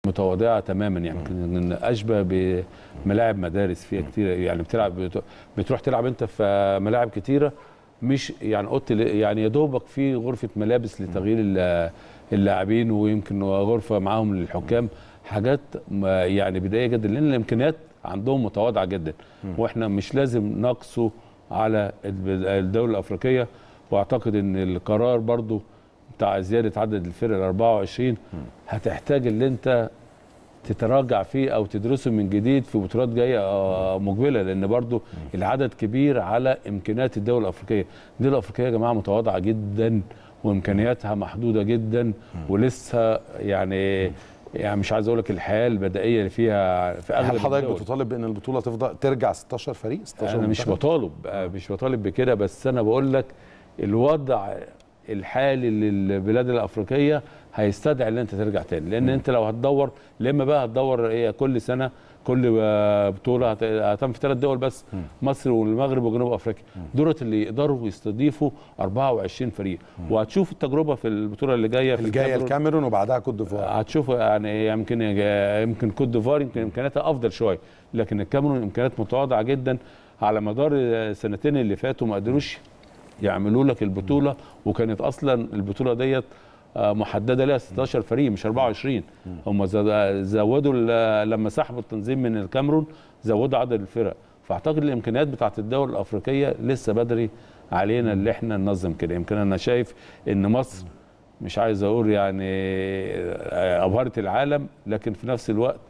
متواضعه تماما، يعني يمكن اشبه بملاعب مدارس فيها كتير، يعني بتروح تلعب انت في ملاعب كتيره، مش يعني يعني يا دوبك في غرفه ملابس لتغيير اللاعبين، ويمكن غرفه معاهم للحكام، حاجات يعني بدائيه جدا، لان الامكانيات عندهم متواضعه جدا، واحنا مش لازم نقصوا على الدول الافريقيه. واعتقد ان القرار برضو بتاع زياده عدد الفرق ل 24 هتحتاج ان انت تتراجع فيه او تدرسه من جديد في بطولات جايه مقبله، لان برضو العدد كبير على امكانيات الدول الافريقيه. الدول الافريقيه يا جماعه متواضعه جدا وامكانياتها محدوده جدا، ولسه يعني مش عايز اقول لك الحياه البدائيه اللي فيها في اغلب هل حضرتك الدول. بتطالب بان البطوله تفضل ترجع 16 فريق 16 انا مش بطالب بكده، بس انا بقول لك الوضع الحالي للبلاد الافريقيه هيستدعي ان انت ترجع تاني، لان انت لو هتدور لما بقى هتدور ايه كل سنه كل بطوله هتم في 3 دول بس، مصر والمغرب وجنوب افريقيا، دولت اللي يقدروا يستضيفوا 24 فريق. وهتشوف التجربه في البطوله اللي جايه الكاميرون وبعدها كوت ديفوار، هتشوفوا يعني يمكن كوت ديفوار يمكن امكانياتها افضل شويه، لكن الكاميرون امكانيات متواضعه جدا. على مدار السنتين اللي فاتوا ما قدروش يعملوا لك البطوله، وكانت اصلا البطوله ديت محدده لها 16 فريق مش 24. هم زودوا لما سحبوا التنظيم من الكاميرون زودوا عدد الفرق، فاعتقد الامكانيات بتاعت الدول الافريقيه لسه بدري علينا اللي احنا ننظم كده. يمكن انا شايف ان مصر مش عايز اقول يعني ابهرت العالم، لكن في نفس الوقت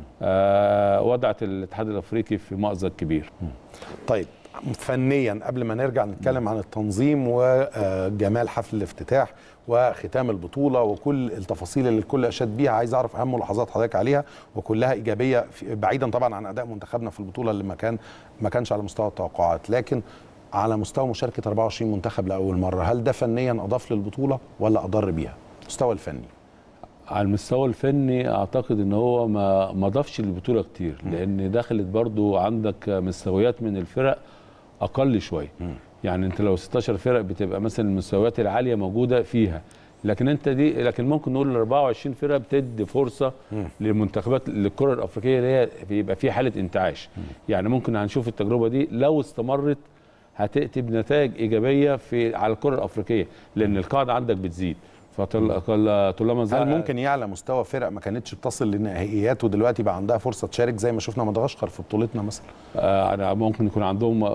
وضعت الاتحاد الافريقي في مأزق كبير. طيب فنيا قبل ما نرجع نتكلم عن التنظيم وجمال حفل الافتتاح وختام البطوله وكل التفاصيل اللي الكل اشاد بيها، عايز اعرف اهم ملاحظات حضرتك عليها وكلها ايجابيه، بعيدا طبعا عن اداء منتخبنا في البطوله اللي ما كانش على مستوى التوقعات، لكن على مستوى مشاركه 24 منتخب لاول مره، هل ده فنيا اضاف للبطوله ولا اضر بيها؟ المستوى الفني. على المستوى الفني اعتقد ان هو ما ضافش للبطوله كتير، لان دخلت برضو عندك مستويات من الفرق اقل شويه. يعني انت لو 16 فرق بتبقى مثلا المستويات العاليه موجوده فيها، لكن ممكن نقول ال 24 فرقه بتدي فرصه للمنتخبات للكره الافريقيه اللي هي بيبقى في حاله انتعاش. يعني ممكن هنشوف التجربه دي لو استمرت هتاتي بنتائج ايجابيه على الكره الافريقيه، لان القاعده عندك بتزيد. طالما هل ممكن يعلى مستوى فرق ما كانتش بتصل للنهائيات ودلوقتي بقى عندها فرصه تشارك زي ما شفنا مدغشقر في بطولتنا مثلا؟ ممكن يكون عندهم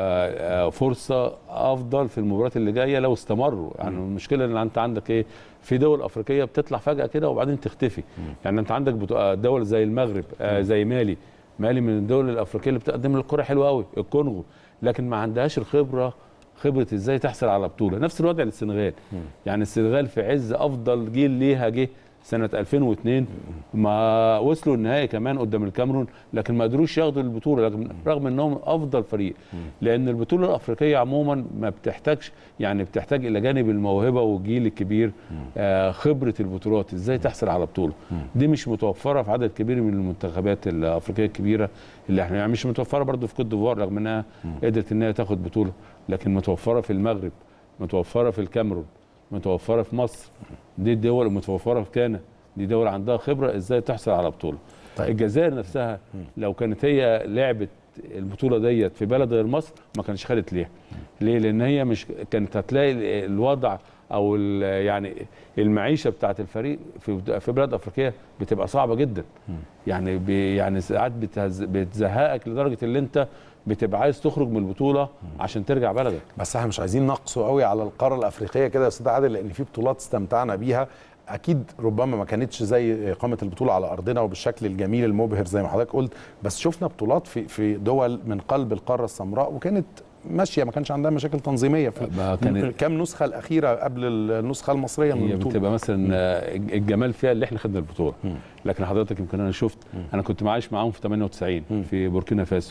فرصه افضل في المباريات اللي جايه لو استمروا. يعني المشكله ان انت عندك ايه في دول افريقيه بتطلع فجاه كده وبعدين تختفي. يعني انت عندك دول زي المغرب، زي مالي من الدول الافريقيه اللي بتقدم الكره حلوه قوي، الكونغو، لكن ما عندهاش خبره ازاي تحصل على بطوله. نفس الوضع للسنغال. يعني السنغال في عز افضل جيل ليها جه سنه 2002 ما وصلوا النهائي كمان قدام الكاميرون، لكن ما قدروش ياخدوا البطوله رغم انهم افضل فريق. لان البطوله الافريقيه عموما ما بتحتاجش، يعني بتحتاج الى جانب الموهبه والجيل الكبير خبره البطولات ازاي تحصل على بطوله. دي مش متوفره في عدد كبير من المنتخبات الافريقيه الكبيره اللي احنا يعني مش متوفره برضو في كوت ديفوار رغم انها قدرت انها تاخد بطوله، لكن متوفره في المغرب، متوفره في الكاميرون، متوفره في مصر. دي الدول متوفره في كانا، دي دول عندها خبره ازاي تحصل على بطوله. طيب. الجزائر نفسها لو كانت هي لعبت البطوله ديت في بلد غير مصر ما كانش خدت ليه؟ لان هي مش كانت هتلاقي الوضع او يعني المعيشه بتاعت الفريق في بلاد افريقيه بتبقى صعبه جدا. يعني ساعات بتزهقك لدرجه ان انت بتبقى عايز تخرج من البطوله عشان ترجع بلدك. بس احنا مش عايزين نقصوا قوي على القاره الافريقيه كده يا استاذ عادل، لان في بطولات استمتعنا بيها اكيد ربما ما كانتش زي اقامه البطوله على ارضنا وبالشكل الجميل المبهر زي ما حضرتك قلت، بس شفنا بطولات في دول من قلب القاره السمراء وكانت ماشيه، ما كانش عندها مشاكل تنظيميه في كام نسخه الاخيره قبل النسخه المصريه من البطوله. بتبقى مثلا الجمال فيها اللي احنا خدنا البطوله. لكن حضرتك يمكن انا شفت انا كنت عايش معاهم في 98 في بوركينا فاسو.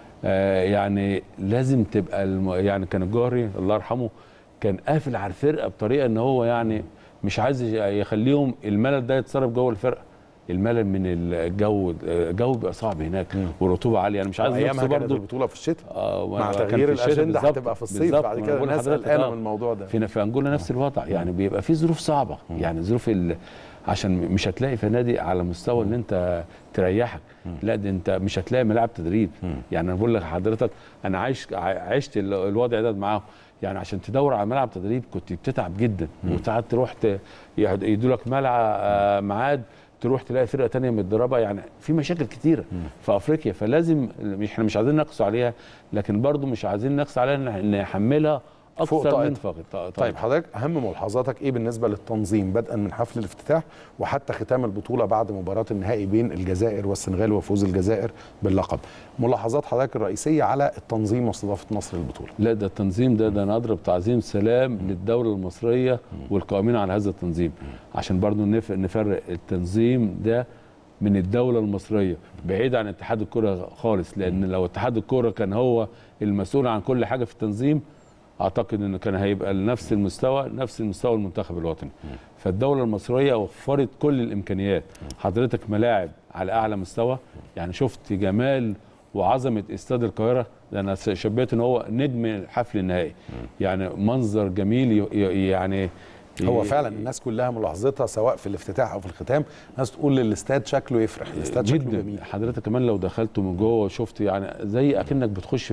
يعني لازم تبقى يعني كان الجوهري الله يرحمه كان قافل على الفرقه بطريقه ان هو يعني مش عايز يخليهم الملل ده يتصرف جوه الفرقه. الملل من الجو بيبقى صعب هناك والرطوبه عاليه. انا مش عايز نفسه برضه البطوله في الشتاء مع تغيير الاجنده هتبقى في الصيف بعد كده الناس قلقانه من الموضوع ده. في انجولا نفس الوضع. يعني بيبقى في ظروف صعبه. يعني ظروف عشان مش هتلاقي فنادق على مستوى ان انت تريحك. لا ده انت مش هتلاقي ملاعب تدريب. يعني انا بقول لك حضرتك انا عشت الوضع ده معاهم. يعني عشان تدور على ملعب تدريب كنت بتتعب جدا، وساعات تروح يدوا لك ملعب ميعاد تروح تلاقي فرقه ثانيه متدربه. يعني في مشاكل كتيره في افريقيا، فلازم احنا مش عايزين نقص عليها، لكن برضو مش عايزين نقص عليها ان نحملها اكثر من فقط. طيب حضرتك اهم ملاحظاتك ايه بالنسبه للتنظيم بدءا من حفل الافتتاح وحتى ختام البطوله بعد مباراه النهائي بين الجزائر والسنغال وفوز الجزائر باللقب؟ ملاحظات حضرتك الرئيسيه على التنظيم واستضافه مصر للبطوله. لا ده التنظيم ده انا اضرب تعظيم سلام للدوله المصريه والقائمين على هذا التنظيم، عشان برضو نفرق التنظيم ده من الدوله المصريه بعيد عن اتحاد الكره خالص. لان لو اتحاد الكره كان هو المسؤول عن كل حاجه في التنظيم اعتقد انه كان هيبقى نفس المستوى المنتخب الوطني. فالدوله المصريه وفرت كل الامكانيات. حضرتك ملاعب على اعلى مستوى، يعني شفت جمال وعظمه استاد القاهره، ده انا شبيت ان هو نجم الحفل النهائي. يعني منظر جميل. يعني هو فعلا الناس كلها ملاحظتها سواء في الافتتاح او في الختام، الناس تقول الاستاد شكله يفرح، الاستاد شكله جميل. حضرتك كمان لو دخلته من جوه شفت يعني زي اكنك بتخش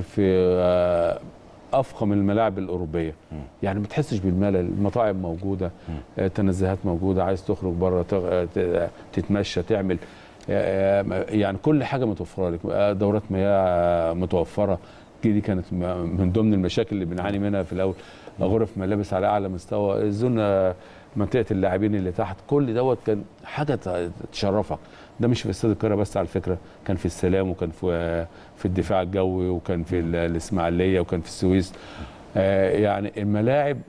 في افخم الملاعب الاوروبيه. يعني ما تحسش بالملل، المطاعم موجوده، تنزهات موجوده، عايز تخرج بره تتمشى تعمل، يعني كل حاجه متوفره لك. دورات مياه متوفره، دي كانت من ضمن المشاكل اللي بنعاني منها في الاول. غرف ملابس على اعلى مستوى، الزون منطقه اللاعبين اللي تحت، كل دوت كان حاجه تشرفك. ده مش في استاد القاهره بس على فكره، كان في السلام وكان في الدفاع الجوي وكان في الاسماعيليه وكان في السويس. يعني الملاعب،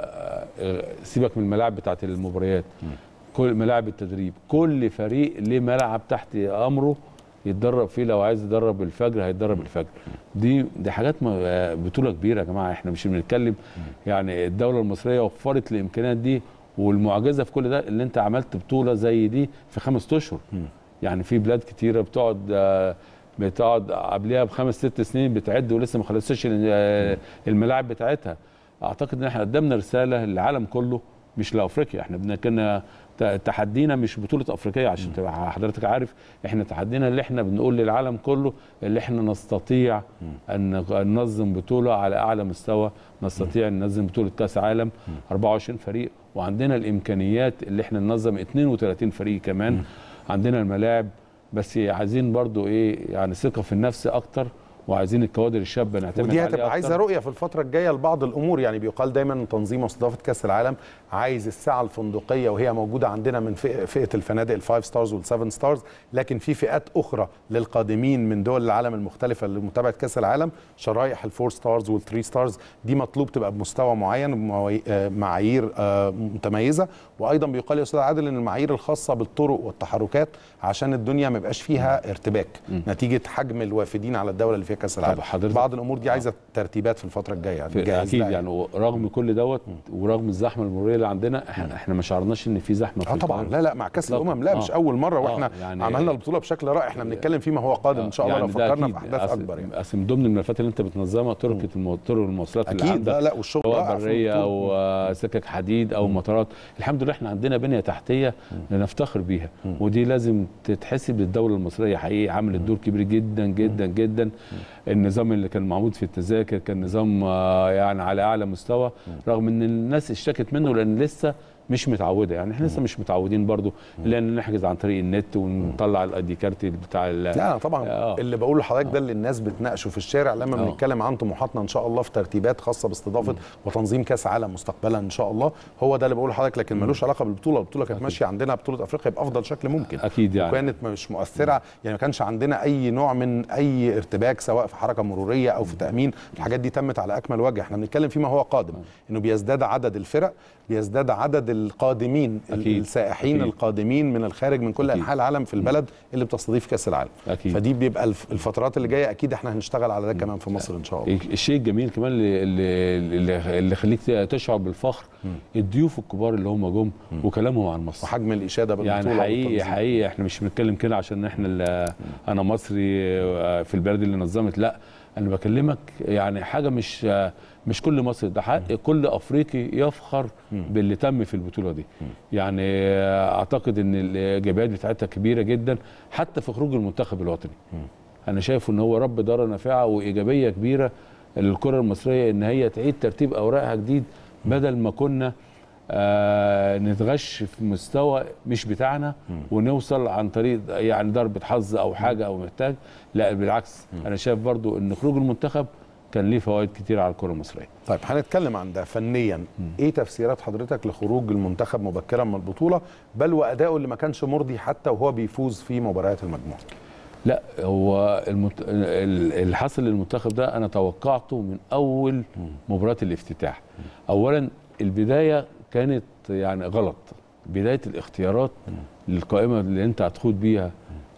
سيبك من الملاعب بتاعت المباريات، كل ملاعب التدريب كل فريق ليه ملعب تحت امره يتدرب فيه. لو عايز يدرب الفجر هيتدرب الفجر. دي حاجات بطوله كبيره يا جماعه، احنا مش بنتكلم. يعني الدوله المصريه وفرت الامكانيات دي، والمعجزه في كل ده اللي انت عملت بطوله زي دي في 5 اشهر. يعني في بلاد كتيره بتقعد قبلها ب5 6 سنين بتعد ولسه ما خلصتش الملاعب بتاعتها. اعتقد ان احنا قدمنا رساله للعالم كله مش لافريقيا. احنا كنا تحدينا مش بطوله افريقيه، عشان تبقى حضرتك عارف احنا تحدينا اللي احنا بنقول للعالم كله اللي احنا نستطيع ان ننظم بطوله على اعلى مستوى، نستطيع ان ننظم بطوله كاس عالم 24 فريق، وعندنا الامكانيات اللي احنا ننظم 32 فريق كمان. عندنا الملاعب، بس عايزين برضو ايه يعني ثقه في النفس اكتر، وعايزين الكوادر الشابه نعتمد عليها. ودي هتبقى عايزه رؤيه في الفتره الجايه لبعض الامور. يعني بيقال دايما تنظيم واستضافه كاس العالم عايز الساعه الفندقيه، وهي موجوده عندنا من فئه الفنادق الفايف ستارز والسفن ستارز، لكن في فئات اخرى للقادمين من دول العالم المختلفه لمتابعه كاس العالم، شرايح الفور ستارز والثري ستارز دي مطلوب تبقى بمستوى معين، معايير متميزه. وايضا بيقال يا استاذ عادل ان المعايير الخاصه بالطرق والتحركات عشان الدنيا ما يبقاش فيها ارتباك نتيجه حجم الوافدين على الدوله اللي فيها كاس العالم. بعض الامور دي عايزه ترتيبات في الفتره الجايه يعني اكيد. يعني رغم كل دوت ورغم الزحمه المروريه اللي عندنا، احنا ما شعرناش ان في زحمه في طبعا. لا مع كاس الامم لا مش اول مره، واحنا يعني عملنا البطوله بشكل رائع. احنا بنتكلم فيما هو قادم ان شاء الله لو فكرنا في احداث اكبر. يعني من ضمن الملفات اللي انت بتنظمها طرق المواصلات اللي عندك. لا والشغل سواء بريه او سكك حديد او مطارات. الحمد لله احنا عندنا بنيه تحتيه نفتخر بيها، ودي لازم تتحسب للدوله المصريه. حقيقي عملت دور كبير جدا جدا جدا. النظام اللي كان معمول في التذاكر كان نظام يعني على اعلى مستوى، رغم ان الناس اشتكت منه لان لسه مش متعوده. يعني احنا لسه مش متعودين برضو لان نحجز عن طريق النت ونطلع الاي كارت بتاع لا طبعا. اللي بقوله لحضرتك ده اللي الناس بتناقشه في الشارع لما بنتكلم عن طموحاتنا ان شاء الله في ترتيبات خاصه باستضافه وتنظيم كاس عالم مستقبلا ان شاء الله. هو ده اللي بقوله لحضرتك، لكن ملوش علاقه بالبطوله. البطوله كانت ماشيه عندنا بطوله افريقيا بافضل شكل ممكن اكيد يعني، وكانت مش مؤثره. يعني ما كانش عندنا اي نوع من اي ارتباك سواء في حركه مروريه او في تامين. الحاجات دي تمت على اكمل وجه. احنا بنتكلم فيما هو قادم، انه بيزداد عدد الفرق، بيزداد عدد القادمين أكيد. السائحين أكيد. القادمين من الخارج من كل انحاء العالم في البلد اللي بتستضيف كاس العالم أكيد. فدي بيبقى الفترات اللي جايه اكيد احنا هنشتغل على ده كمان في مصر ان شاء الله. الشيء الجميل كمان اللي خليك تشعر بالفخر الضيوف الكبار اللي هم جم وكلامهم عن مصر وحجم الاشاده بالبطوله. يعني حقيقي احنا مش بنتكلم كده عشان احنا انا مصري في البلد اللي نظمت، لا انا بكلمك يعني حاجه مش كل مصري، ده حق كل افريقي يفخر باللي تم في البطوله دي. يعني اعتقد ان الايجابيات بتاعتها كبيره جدا حتى في خروج المنتخب الوطني. انا شايف ان هو رب دار نافعه وايجابيه كبيره للكره المصريه ان هي تعيد ترتيب اوراقها جديد، بدل ما كنا نتغش في مستوى مش بتاعنا ونوصل عن طريق يعني ضربه حظ او حاجه او محتاج. لا بالعكس، انا شايف برضو ان خروج المنتخب كان ليه فوائد كتير على الكره المصريه. طيب هنتكلم عن ده فنيا. ايه تفسيرات حضرتك لخروج المنتخب مبكرا من البطوله، بل وادائه اللي ما كانش مرضي حتى وهو بيفوز في مباريات المجموعه؟ لا هو اللي حصل للمنتخب ده انا توقعته من اول مباراه الافتتاح. اولا البدايه كانت يعني غلط، بدايه الاختيارات للقائمه اللي انت هتخوض بيها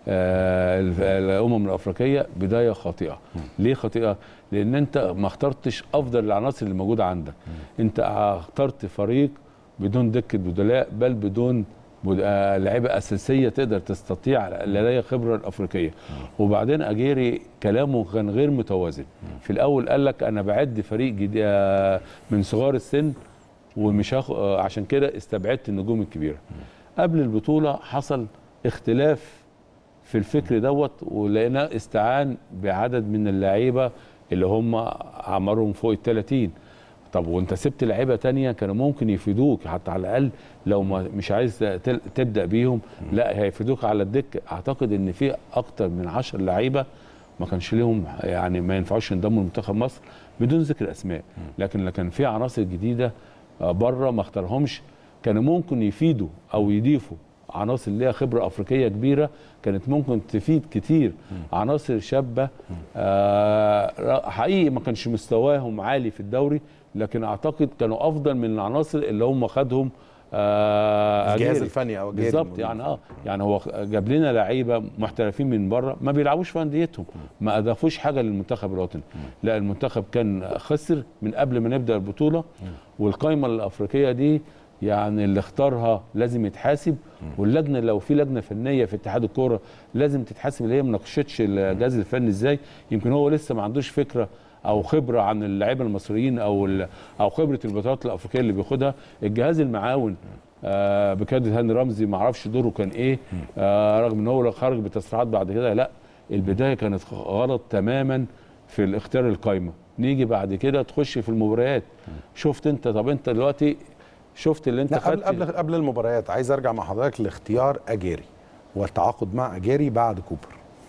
الامم الافريقيه بدايه خاطئه. ليه خاطئه؟ لان انت ما اخترتش افضل العناصر اللي موجوده عندك. انت اخترت فريق بدون دكه بدلاء، بل بدون لعيبه اساسيه تقدر تستطيع لديها خبره الافريقيه. وبعدين اجيري كلامه كان غير متوازن. في الاول قال لك انا بعد فريق من صغار السن ومش عشان كده استبعدت النجوم الكبيره. قبل البطوله حصل اختلاف في الفكر دوت، ولقيناه استعان بعدد من اللعيبه اللي هم عمرهم فوق ال30. طب وانت سبت لعيبه تانية كانوا ممكن يفيدوك حتى على الاقل لو مش عايز تبدا بيهم، لا هيفيدوك على الدكه. اعتقد ان في اكتر من 10 لعيبه ما كانش لهم يعني ما ينفعوش ينضموا لمنتخب مصر بدون ذكر اسماء، لكن كان في عناصر جديده بره ما اختارهمش كانوا ممكن يفيدوا او يضيفوا عناصر ليها خبره افريقيه كبيره، كانت ممكن تفيد كتير. عناصر شابه حقيقي ما كانش مستواهم عالي في الدوري، لكن اعتقد كانوا افضل من العناصر اللي هم خدهم الجهاز الفني او الجهاز بالظبط. يعني هو جاب لنا لعيبه محترفين من بره ما بيلعبوش في انديتهم، ما اضافوش حاجه للمنتخب الوطني. لا المنتخب كان خسر من قبل ما نبدا البطوله، والقائمه الافريقيه دي يعني اللي اختارها لازم يتحاسب، واللجنه لو في لجنه فنيه في اتحاد الكوره لازم تتحاسب اللي هي ما ناقشتش الجهاز الفني ازاي. يمكن هو لسه ما عندوش فكره او خبره عن اللاعبين المصريين او خبره البطولات الافريقيه اللي بياخدها. الجهاز المعاون بقياده هاني رمزي ما اعرفش دوره كان ايه، رغم ان هو خرج بتصريحات بعد كده. لا البدايه كانت غلط تماما في الاختيار القايمه. نيجي بعد كده تخش في المباريات. شفت انت، طب انت دلوقتي شفت اللي انت خدت قبل المباريات. عايز ارجع مع حضرتك لاختيار اجيري والتعاقد مع اجيري بعد كوبر.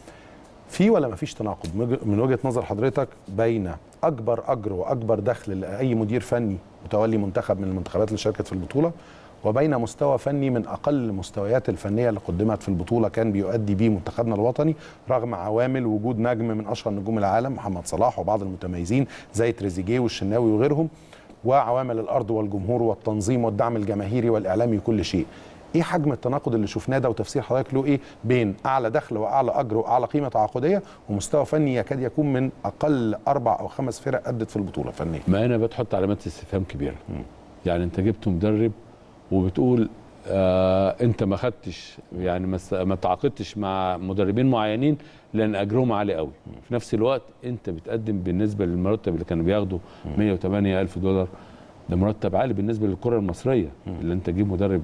في ولا ما فيش تناقض من وجهه نظر حضرتك بين اكبر اجر واكبر دخل لاي مدير فني متولي منتخب من المنتخبات اللي شاركت في البطوله، وبين مستوى فني من اقل المستويات الفنيه اللي قدمت في البطوله كان بيؤدي بيه منتخبنا الوطني، رغم عوامل وجود نجم من اشهر نجوم العالم محمد صلاح وبعض المتميزين زي تريزيجيه والشناوي وغيرهم، وعوامل الارض والجمهور والتنظيم والدعم الجماهيري والاعلامي وكل شيء. ايه حجم التناقض اللي شفناه ده، وتفسير حضرتك له ايه بين اعلى دخل واعلى اجر واعلى قيمه تعاقديه ومستوى فني يكاد يكون من اقل 4 أو 5 فرق ادت في البطوله فنيا؟ ما انا بتحط علامات استفهام كبيره. يعني انت جبت مدرب وبتقول انت ما خدتش يعني ما تعاقدتش مع مدربين معينين لان اجرهم عالي قوي. في نفس الوقت انت بتقدم بالنسبه للمرتب اللي كانوا بياخدوا 108,000 دولار، ده مرتب عالي بالنسبه للكره المصريه. اللي انت تجيب مدرب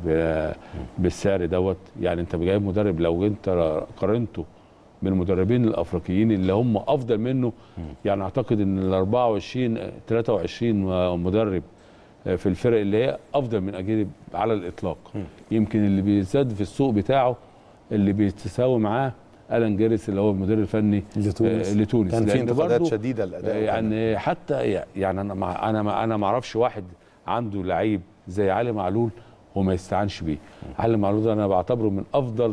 بالسعر دوت، يعني انت جايب مدرب لو انت قارنته بالمدربين الافريقيين اللي هم افضل منه، يعني اعتقد ان ال 24 23 مدرب في الفرق اللي هي افضل من اجيري على الاطلاق. يمكن اللي بيزاد في السوق بتاعه اللي بيتساوي معاه ألان جيرس اللي هو المدير الفني لتونس. كان في انتقادات شديده الاداء، يعني حتى يعني انا ما اعرفش واحد عنده لعيب زي علي معلول وما يستعانش بيه. علي معلول ده انا بعتبره من افضل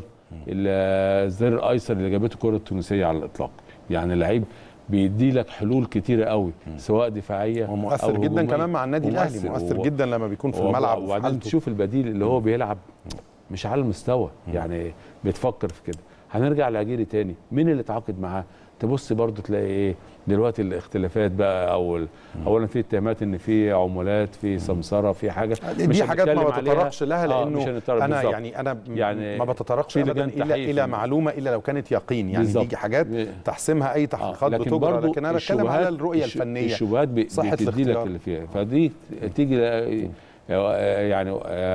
الظهير الايسر اللي جابته الكره التونسيه على الاطلاق. يعني لعيب بيدي لك حلول كتيره قوي سواء دفاعيه ومؤثر جدا كمان مع النادي الاهلي، مؤثر جدا لما بيكون في الملعب. وبعدين تشوف البديل اللي هو بيلعب مش على المستوى، يعني بتفكر في كده. هنرجع لاجيري تاني. مين اللي اتعاقد معاه؟ تبص برضو تلاقي ايه دلوقتي الاختلافات بقى، اولا في اتهامات ان في عمولات، في سمسره، في حاجه دي حاجات ما بتطرقش لها، لانه انا بالزبط. يعني ما بتطرقش ابدا الى معلومه الا لو كانت يقين، يعني بالزبط. دي حاجات تحسمها اي تحقيقات بتجرى، لكن انا بتكلم على الرؤيه الفنيه، الشبهات بتدي لك اللي فيها، فدي تيجي يعني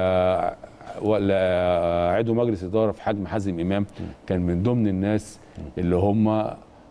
عضو مجلس اداره في حجم حازم امام كان من ضمن الناس اللي هم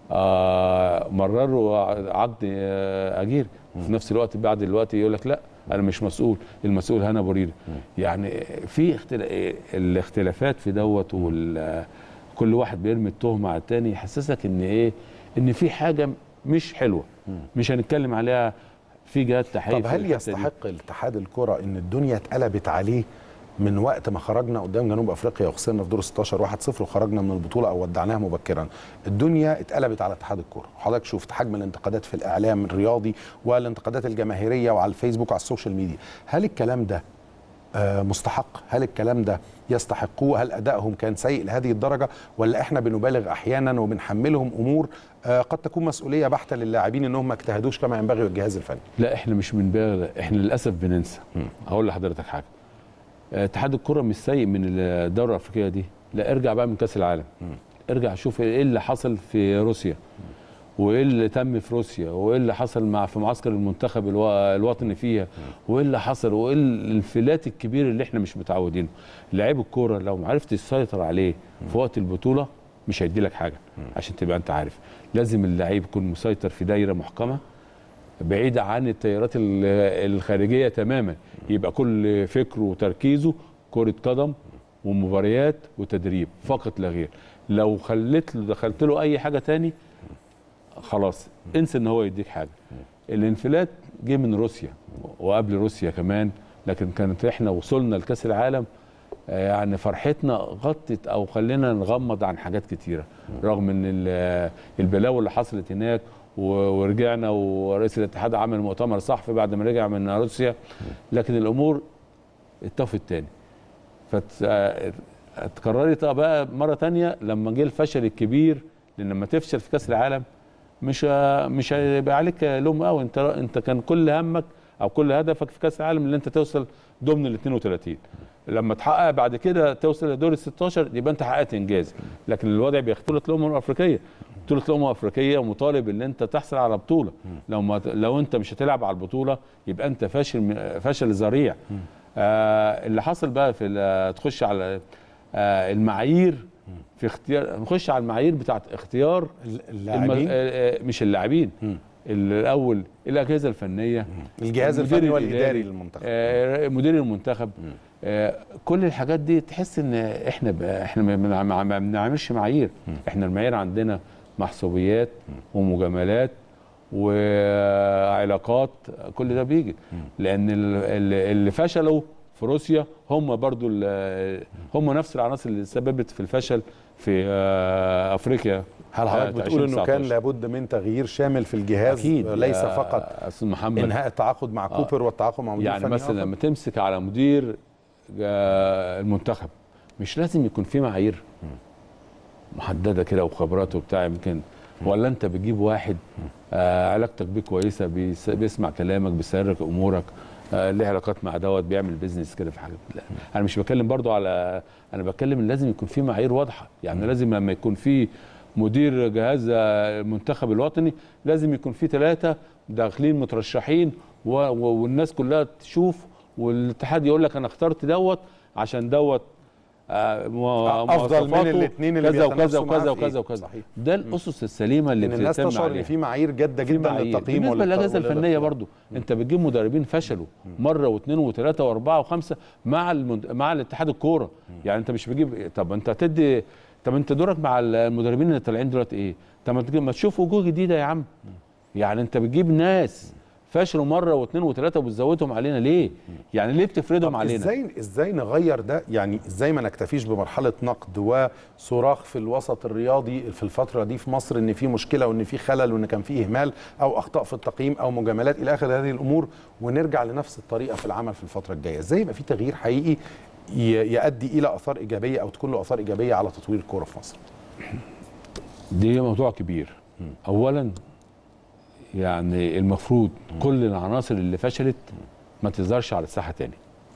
مرروا عقد اجير، وفي نفس الوقت بعد الوقت يقول لك لا انا مش مسؤول، المسؤول هنا بريده. يعني في الاختلافات في دوت، كل واحد بيرمي التهمه على الثاني، يحسسك ان ايه، ان في حاجه مش حلوه مش هنتكلم عليها في جهات تحقيق. طب هل يستحق الاتحاد الكره ان الدنيا اتقلبت عليه من وقت ما خرجنا قدام جنوب افريقيا وخسرنا في دور 16 1-0 وخرجنا من البطوله او ودعناها مبكرا؟ الدنيا اتقلبت على اتحاد الكره، حضرتك شفت حجم الانتقادات في الاعلام الرياضي والانتقادات الجماهيريه وعلى الفيسبوك وعلى السوشيال ميديا، هل الكلام ده مستحق؟ هل الكلام ده يستحقوه؟ هل ادائهم كان سيء لهذه الدرجه، ولا احنا بنبالغ احيانا وبنحملهم امور قد تكون مسؤوليه بحته للاعبين انهم ما اجتهدوش كما ينبغي والجهاز الفني؟ لا احنا مش بنبالغ، احنا للاسف بننسى. هقول لحضرتك حاجه، اتحاد الكره مش سيء من الدوره الافريقيه دي، لا ارجع بقى من كاس العالم، ارجع شوف ايه اللي حصل في روسيا، وايه اللي تم في روسيا، وايه اللي حصل في معسكر المنتخب الوطني فيها، وايه اللي حصل، وايه الانفلات الكبير اللي احنا مش متعودينه. لعيب الكوره لو ما عرفتش تسيطر عليه في وقت البطوله مش هيدي لك حاجه. عشان تبقى انت عارف لازم اللعيب يكون مسيطر في دايره محكمه بعيدة عن التيارات الخارجية تماما، يبقى كل فكره وتركيزه كرة قدم ومباريات وتدريب فقط لا غير. لو دخلت له أي حاجة تاني خلاص انسى ان هو يديك حاجة. الانفلات جه من روسيا وقبل روسيا كمان، لكن كانت احنا وصلنا لكأس العالم يعني فرحتنا غطت او خلينا نغمض عن حاجات كتيرة، رغم ان البلاوي اللي حصلت هناك. ورجعنا ورئيس الاتحاد عمل مؤتمر صحفي بعد ما رجع من روسيا، لكن الامور اتطفت تاني. اتكررت بقى مره تانيه لما جه الفشل الكبير، لان لما تفشل في كاس العالم مش هيبقى عليك لوم قوي. انت كان كل همك او كل هدفك في كاس العالم اللي انت توصل ضمن ال 32. لما تحقق بعد كده توصل لدور ال 16 يبقى انت حققت انجاز. لكن الوضع بيختلط الامم الافريقيه، بطوله الامم الافريقيه ومطالب ان انت تحصل على بطوله. لو انت مش هتلعب على البطوله يبقى انت فاشل ذريع. اللي حصل بقى في تخش على المعايير في اختيار، نخش على المعايير بتاعت اختيار اللاعبين، مش اللاعبين الاول، الاجهزه الفنيه، الجهاز الفني والاداري للمنتخب، مدير المنتخب، كل الحاجات دي تحس ان احنا ما بنعملش معايير. احنا المعايير عندنا محسوبيات ومجاملات وعلاقات، كل ده بيجي لان اللي فشلوا في روسيا هم برضو هم نفس العناصر اللي سببت في الفشل في افريقيا. هل حضرتك بتقول انه كان لابد من تغيير شامل في الجهاز؟ أكيد، ليس فقط انهاء التعاقد مع كوبر والتعاقد مع مدير يعني فني مثلا لما تمسك على مدير المنتخب مش لازم يكون في معايير محدده كده وخبراته وبتاع يمكن، ولا انت بتجيب واحد علاقتك بيه كويسه، بيسمع كلامك، بيسرك امورك، ليه علاقات مع دوت، بيعمل بيزنس كده في حاجات. لا انا مش بتكلم برضو على، انا بتكلم ان لازم يكون في معايير واضحه. يعني لازم لما يكون في مدير جهاز المنتخب الوطني لازم يكون في 3 داخلين مترشحين والناس كلها تشوف، والاتحاد يقول لك انا اخترت دوت عشان دوت افضل من الاثنين اللي كذا وكذا وكذا وكذا وكذا. ده الاسس السليمه اللي الناس تشعر ان في معايير جاده جدا للتقييم. بالنسبه للاجهزه الفنيه برضو انت بتجيب مدربين فشلوا مره واثنين وثلاثه واربعه وخمسه مع الاتحاد الكوره. يعني انت مش بتجيب، طب انت هتدي، طب انت دورك مع المدربين اللي طالعين دلوقتي ايه؟ طب ما تشوف وجوه جديده يا عم. يعني انت بتجيب ناس فشلوا مره واثنين وثلاثه وبتزودهم علينا ليه؟ يعني ليه بتفردهم علينا؟ ازاي نغير ده؟ يعني ازاي ما نكتفيش بمرحله نقد وصراخ في الوسط الرياضي في الفتره دي في مصر ان في مشكله وان في خلل وان كان في اهمال او اخطاء في التقييم او مجاملات الى اخر هذه الامور، ونرجع لنفس الطريقه في العمل في الفتره الجايه؟ ازاي يبقى في تغيير حقيقي يؤدي الى اثار ايجابيه او تكون له اثار ايجابيه على تطوير الكوره في مصر؟ دي موضوع كبير. اولا يعني المفروض كل العناصر اللي فشلت ما تظهرش على الساحه تاني.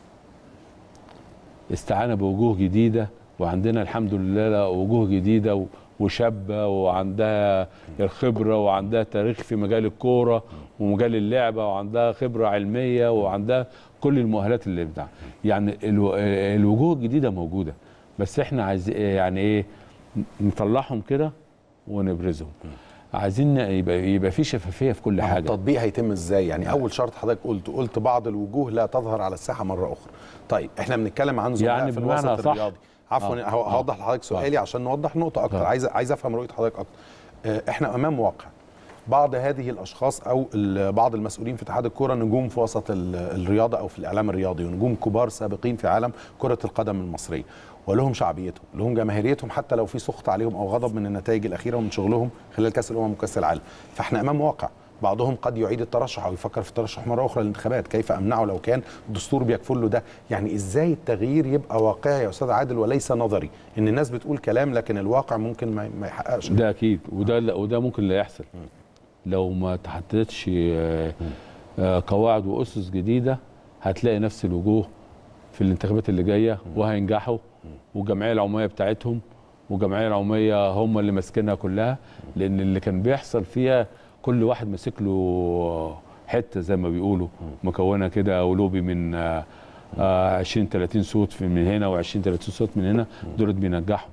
استعانه بوجوه جديده، وعندنا الحمد لله وجوه جديده وشابه وعندها الخبره وعندها تاريخ في مجال الكوره ومجال اللعبه وعندها خبره علميه وعندها كل المؤهلات اللي بتاع. يعني الوجوه الجديده موجوده، بس احنا عايز يعني ايه نطلعهم كده ونبرزهم. عايزين يبقى في شفافيه في كل حاجه. التطبيق هيتم ازاي؟ يعني اول شرط حضرتك قلت بعض الوجوه لا تظهر على الساحه مره اخرى. طيب احنا بنتكلم عن زملاء يعني في الوسط الرياضي. عفوا هوضح لحضرتك سؤالي عشان نوضح نقطه اكتر. عايز افهم رؤيه حضرتك اكتر. احنا امام واقع بعض هذه الاشخاص او بعض المسؤولين في اتحاد الكوره نجوم في وسط الرياضه او في الاعلام الرياضي، ونجوم كبار سابقين في عالم كره القدم المصريه، ولهم شعبيتهم، لهم جماهيريتهم، حتى لو في سخط عليهم او غضب من النتائج الاخيره ومن شغلهم خلال كاس الامم وكاس العالم. فاحنا امام واقع بعضهم قد يعيد الترشح او يفكر في الترشح مره اخرى للانتخابات. كيف امنعه لو كان الدستور بيكفل له ده؟ يعني ازاي التغيير يبقى واقعي يا استاذ عادل وليس نظري؟ ان الناس بتقول كلام لكن الواقع ممكن ما يحققش. ده اكيد، وده ممكن لا يحصل لو ما تحددش قواعد واسس جديده. هتلاقي نفس الوجوه في الانتخابات اللي جايه وهينجحوا، والجمعيه العموميه بتاعتهم والجمعيه العموميه هم اللي ماسكينها كلها، لان اللي كان بيحصل فيها كل واحد ماسك له حته زي ما بيقولوا، مكونه كده ولوبي من 20 30 صوت من هنا و20 30 صوت من هنا، دول بينجحوا.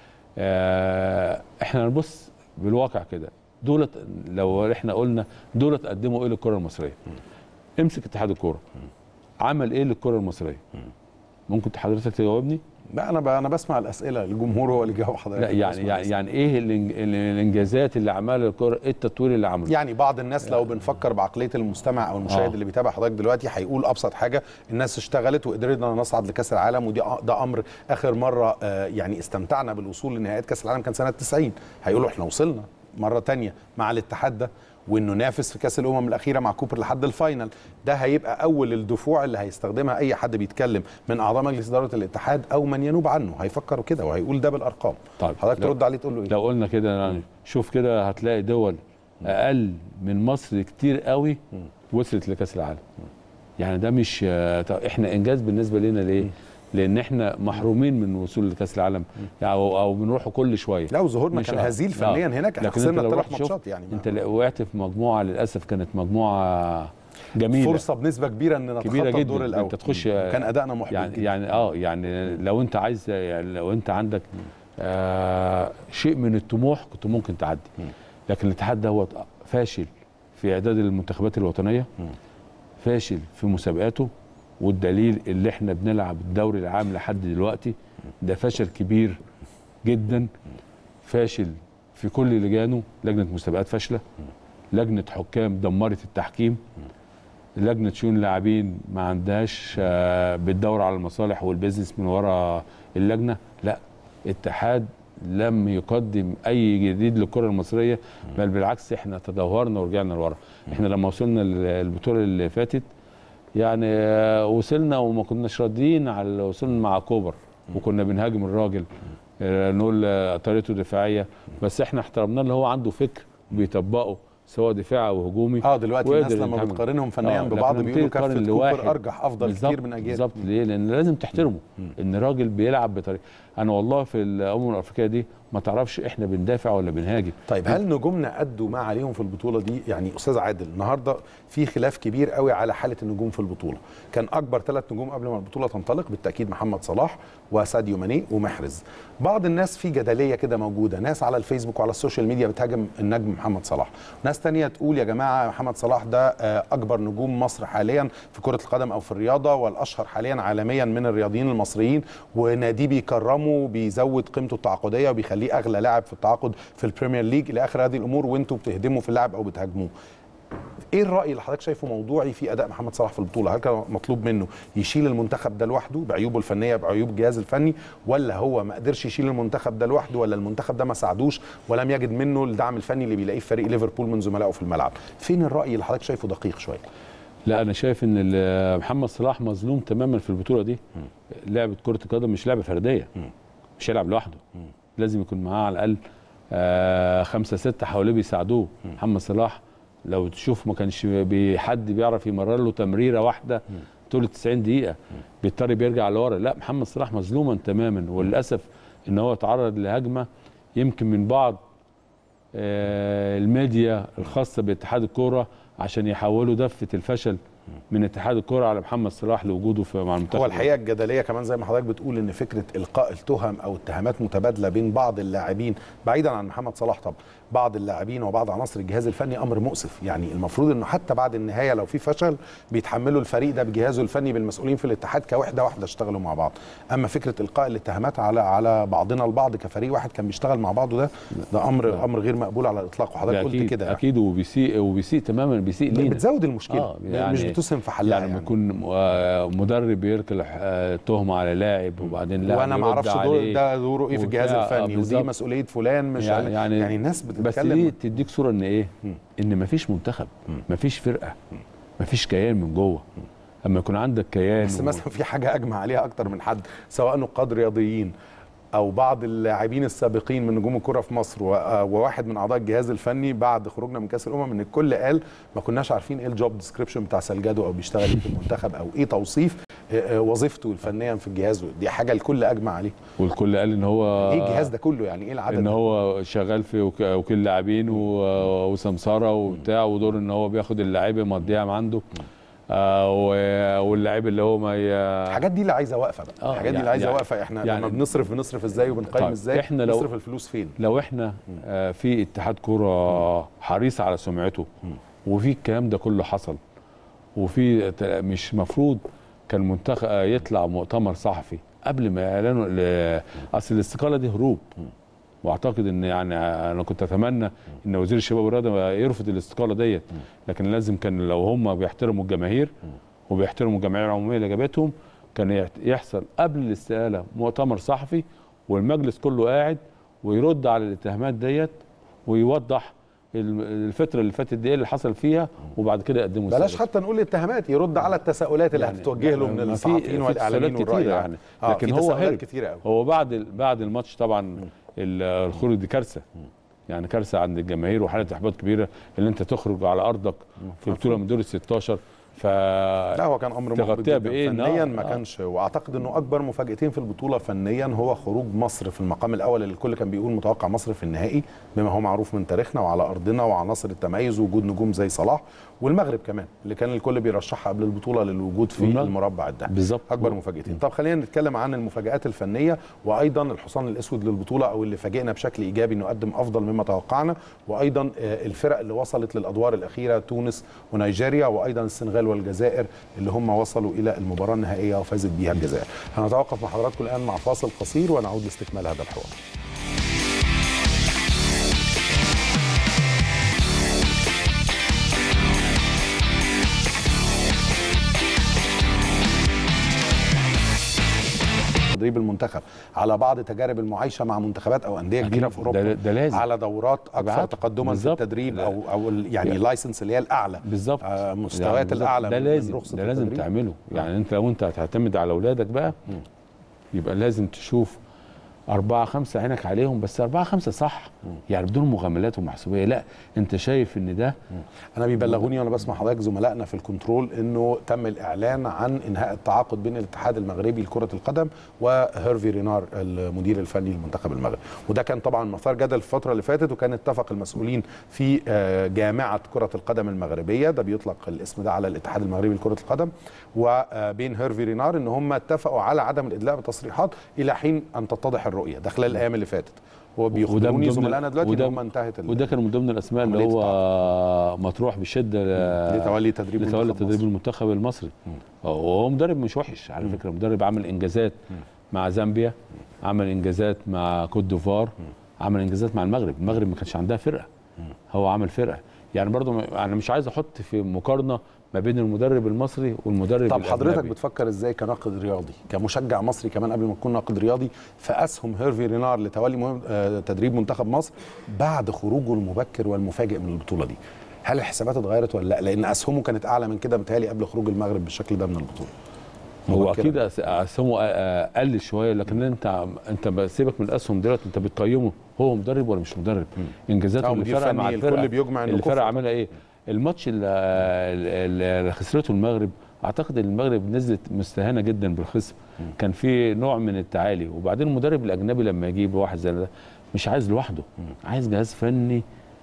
احنا نبص بالواقع كده، دولت لو احنا قلنا دولت قدموا ايه للكره المصريه؟ امسك اتحاد الكوره عمل ايه للكره المصريه؟ ممكن حضرتك تجاوبني؟ لا انا بسمع الاسئله، الجمهور هو اللي جاوب حضرتك. لا يعني ايه الانجازات اللي عملها الكره؟ ايه التطوير اللي عمله؟ يعني بعض الناس لو بنفكر بعقليه المستمع او المشاهد اللي بيتابع حضرتك دلوقتي هيقول ابسط حاجه، الناس اشتغلت وقدرنا نصعد لكاس العالم، ده امر اخر مره يعني استمتعنا بالوصول لنهائيات كاس العالم كان سنه 90. هيقولوا احنا وصلنا مره ثانيه مع الاتحاد ده، وانه نافس في كاس الامم الاخيره مع كوبر لحد الفاينل. ده هيبقى اول الدفوع اللي هيستخدمها اي حد بيتكلم من اعضاء مجلس اداره الاتحاد او من ينوب عنه، هيفكر كده وهيقول ده بالارقام. طيب حضرتك ترد عليه تقول له ايه؟ لو قلنا كده يعني شوف كده هتلاقي دول اقل من مصر كتير قوي وصلت لكاس العالم. يعني ده مش احنا انجاز بالنسبه لنا. ليه؟ لان احنا محرومين من الوصول لكاس العالم يعني او بنروحوا كل شويه. لا وظهورنا كان هزيل فنيا هناك، احنا خسرنا 3 ماتشات. يعني انت وقعت في مجموعه للاسف كانت مجموعه جميله، فرصه بنسبه كبيره ان نتخطى الدور الاول. انت تخش كان ادائنا محبط جدا. يعني لو انت عايز، يعني لو انت عندك شيء من الطموح كنت ممكن تعدي. لكن الاتحاد ده فاشل في اعداد المنتخبات الوطنيه، فاشل في مسابقاته، والدليل اللي احنا بنلعب الدوري العام لحد دلوقتي ده فشل كبير جدا. فاشل في كل لجانه، لجنه مسابقات فاشله، لجنه حكام دمرت التحكيم، لجنه شؤون لاعبين ما عندهاش بتدور على المصالح والبيزنس من وراء اللجنه. لا، اتحاد لم يقدم اي جديد للكره المصريه، بل بالعكس احنا تدهورنا ورجعنا لورا. احنا لما وصلنا البطوله اللي فاتت يعني وصلنا وما كناش راضيين على وصلنا مع كوبر، وكنا بنهاجم الراجل نقول طريقته دفاعيه، بس احنا احترمناه اللي هو عنده فكر بيطبقه سواء دفاعي او هجومي. دلوقتي الناس لما بتقارنهم فنيا ببعض بيقولوا كفه كوبر ارجح افضل كتير من اجيال. بالظبط. ليه؟ لان لازم تحترمه ان راجل بيلعب بطريقه. انا والله في الامم الافريقيه دي ما تعرفش احنا بندافع ولا بنهاجم. طيب هل نجومنا ادوا ما عليهم في البطوله دي؟ يعني استاذ عادل النهارده في خلاف كبير قوي على حاله النجوم في البطوله. كان اكبر 3 نجوم قبل ما البطوله تنطلق بالتاكيد محمد صلاح وساديو ماني ومحرز. بعض الناس في جدليه كده موجوده، ناس على الفيسبوك وعلى السوشيال ميديا بتهاجم النجم محمد صلاح، ناس تانية تقول يا جماعه محمد صلاح ده اكبر نجوم مصر حاليا في كره القدم او في الرياضه، والاشهر حاليا عالميا من الرياضيين المصريين، وناديه بيكرمه بيزود قيمته التعاقديه وبيخليه اغلى لاعب في التعاقد في البريمير ليج الى اخر هذه الامور، وانتم بتهدموا في اللاعب او بتهاجموه. ايه الراي اللي حضرتك شايفه موضوعي في اداء محمد صلاح في البطوله؟ هل كان مطلوب منه يشيل المنتخب ده لوحده بعيوبه الفنيه بعيوب الجهاز الفني، ولا هو ما قدرش يشيل المنتخب ده لوحده، ولا المنتخب ده ما ساعدوش ولم يجد منه الدعم الفني اللي بيلاقيه في فريق ليفربول من زملائه في الملعب؟ فين الراي اللي حضرتك شايفه دقيق شويه؟ لا انا شايف ان محمد صلاح مظلوم تماما في البطوله دي. لعبه كره القدم مش لعبه فرديه، مش هيلعب لوحده. لازم يكون معاه على الاقل 5 6 حواليه بيساعدوه. محمد صلاح لو تشوف ما كانش حد بيعرف يمرر له تمريره واحده طول 90 دقيقه، بيضطر بيرجع لورا. لا، محمد صلاح مظلوما تماما، وللاسف ان هو تعرض لهجمه يمكن من بعض الميديا الخاصه باتحاد الكوره عشان يحولوا دفه الفشل من اتحاد الكوره على محمد صلاح لوجوده مع المنتخب. هو الحقيقه الجدليه كمان زي ما حضرتك بتقول ان فكره القاء التهم او اتهامات متبادله بين بعض اللاعبين بعيدا عن محمد صلاح طبعا، بعض اللاعبين وبعض عناصر الجهاز الفني امر مؤسف. يعني المفروض انه حتى بعد النهايه لو في فشل بيتحملوا الفريق ده بجهازه الفني بالمسؤولين في الاتحاد كوحده واحده اشتغلوا مع بعض. اما فكره القاء الاتهامات على بعضنا البعض كفريق واحد كان بيشتغل مع بعضه ده امر غير مقبول على الاطلاق، وحضرتك قلت كده اكيد. وبيسيء تماما، بيسيء لينا، بتزود المشكله يعني مش بتسهم في حلها. يعني بيكون مدرب بيركل تهمه على لاعب وبعدين لاعب وانا ما اعرفش ده دوره ايه في الجهاز الفني ودي مسؤوليه فلان مش يعني الناس بتتكلم. بس دي تديك صوره ان ايه؟ ان مفيش منتخب، مفيش فرقه، مفيش كيان من جوه. اما يكون عندك كيان بس مثلا في حاجه اجمع عليها اكتر من حد، سواء نقاد رياضيين او بعض اللاعبين السابقين من نجوم الكره في مصر وواحد من اعضاء الجهاز الفني بعد خروجنا من كاس الامم، ان الكل قال ما كناش عارفين ايه الجوب ديسكريبشن بتاع سالجادو او بيشتغل ايه في المنتخب او ايه توصيف وظيفته الفنيه في الجهاز. دي حاجه الكل اجمع عليها، والكل قال ان هو ايه الجهاز ده كله، يعني ايه العدد ان هو شغال في وكيل لاعبين وسمساره وبتاع، ودور ان هو بياخد اللعيبه يمضيها عنده واللاعب اللي هو ما الحاجات دي اللي عايزه وقفه بقى. الحاجات دي اللي عايزه وقفه. احنا يعني لما بنصرف ازاي وبنقيم ازاي، احنا نصرف الفلوس فين؟ لو احنا في اتحاد كوره حريص على سمعته وفي الكلام ده كله حصل، وفي مش مفروض كان منتخب يطلع مؤتمر صحفي قبل ما يعلنوا اصل الاستقاله دي هروب. واعتقد ان يعني انا كنت اتمنى ان وزير الشباب والرياضه يرفض الاستقاله ديت، لكن لازم كان لو هم بيحترموا الجماهير وبيحترموا الجمعيه العموميه اللي جابتهم كان يحصل قبل الاستقاله مؤتمر صحفي والمجلس كله قاعد ويرد على الاتهامات ديت ويوضح الفتره اللي فاتت دي اللي حصل فيها، وبعد كده يقدموا بلاش حتى نقول الاتهامات، يرد على التساؤلات اللي هتتوجه له من الصحفيين والاعلاميين والرأي يعني. لكن هو هرب كتير قوي. هو بعد الماتش طبعا الخروج دي كارثه، يعني كارثه عند الجماهير وحاله احباط كبيره ان انت تخرج على ارضك في بطوله من دور ال 16. لا هو كان امر محبط جدا فنيا ما كانش. واعتقد انه اكبر مفاجاتين في البطوله فنيا هو خروج مصر في المقام الاول اللي الكل كان بيقول متوقع مصر في النهائي بما هو معروف من تاريخنا وعلى ارضنا وعناصر التميز ووجود نجوم زي صلاح، والمغرب كمان اللي كان الكل بيرشحها قبل البطوله للوجود في المربع الذهبي. بالظبط اكبر مفاجاتين. طب خلينا نتكلم عن المفاجات الفنيه وايضا الحصان الاسود للبطوله او اللي فاجئنا بشكل ايجابي انه قدم افضل مما توقعنا، وايضا الفرق اللي وصلت للادوار الاخيره تونس ونيجيريا وايضا السنغال والجزائر اللي هم وصلوا الى المباراه النهائيه وفازت بيها الجزائر. هنتوقف مع حضراتكم الان مع فاصل قصير ونعود لاستكمال هذا الحوار. تدريب المنتخب على بعض تجارب المعايشه مع منتخبات او انديه كبيره في اوروبا، ده لازم. على دورات اكثر تقدما في التدريب او يعني اللايسنس اللي هي الاعلى بالظبط، مستويات يعني الاعلى ده لازم ده لازم تعمله. يعني انت لو انت هتعتمد على اولادك بقى يبقى لازم تشوف 4 5 عينك عليهم، بس 4 5 صح يعني بدون مغاملات ومحسوبيه. لا انت شايف ان ده انا بيبلغوني وانا بسمع حضرتك زملائنا في الكنترول انه تم الاعلان عن انهاء التعاقد بين الاتحاد المغربي لكره القدم وهيرفي رينار المدير الفني للمنتخب المغربي، وده كان طبعا مثار جدل في الفتره اللي فاتت، وكان اتفق المسؤولين في جامعه كره القدم المغربيه، ده بيطلق الاسم ده على الاتحاد المغربي لكره القدم، وبين هيرفي رينار ان هم اتفقوا على عدم الادلاء بتصريحات الى حين ان تتضح الرؤيه ده خلال الايام اللي فاتت. هو بيخبروني زملائنا دلوقتي ان هم انتهت وده كان من ضمن الاسماء اللي هو مطروح بشده لتولي تدريب المنتخب المصري. وهو مدرب مش وحش على فكره، مدرب عمل انجازات مع زامبيا، عمل انجازات مع كوت ديفوار، عمل انجازات مع المغرب ما كانش عندها فرقه، هو عمل فرقه. يعني برضو انا مش عايز احط في مقارنه ما بين المدرب المصري والمدرب طب حضرتك بتفكر ازاي كناقد رياضي كمشجع مصري كمان قبل ما تكون ناقد رياضي في اسهم هيرفي رينار لتولي تدريب منتخب مصر بعد خروجه المبكر والمفاجئ من البطوله دي؟ هل الحسابات اتغيرت ولا لا؟ لان اسهمه كانت اعلى من كده متهيألي قبل خروج المغرب بالشكل ده من البطوله. هو اكيد اسهمه قل شويه، لكن انت سيبك من الاسهم دلوقتي، انت بتقيمه هو مدرب ولا مش مدرب؟ انجازاته اللي فرق مع الفرقه، الكل بيجمع اللي فرق عملها ايه؟ الماتش اللي خسرته المغرب، اعتقد ان المغرب نزلت مستهانه جدا بالخصم، كان في نوع من التعالي. وبعدين المدرب الاجنبي لما يجيب واحد زي ده مش عايز لوحده، عايز جهاز فني